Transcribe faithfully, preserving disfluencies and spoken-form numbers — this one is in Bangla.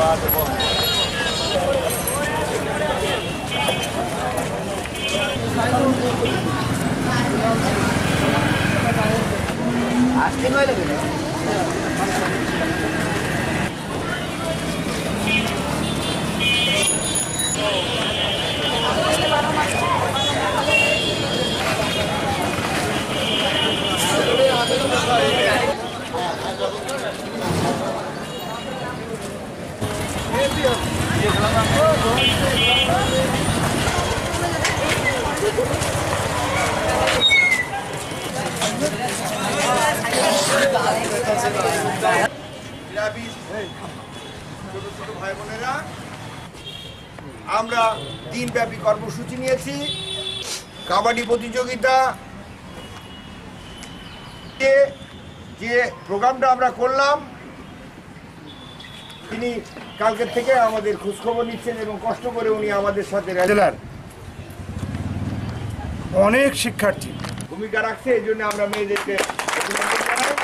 আসতে নয় লাগে ভাই বোনেরা, আমরা দিনব্যাপী কর্মসূচি নিয়েছি। কাবাডি প্রতিযোগিতা যে প্রোগ্রামটা আমরা করলাম, তিনি কালকের থেকে আমাদের খোঁজখবর নিচ্ছেন এবং কষ্ট করে উনি আমাদের সাথে জেলার অনেক শিক্ষার্থী ভূমিকা রাখছে। এই জন্য আমরা মেয়েদেরকে অভিনন্দন জানাই।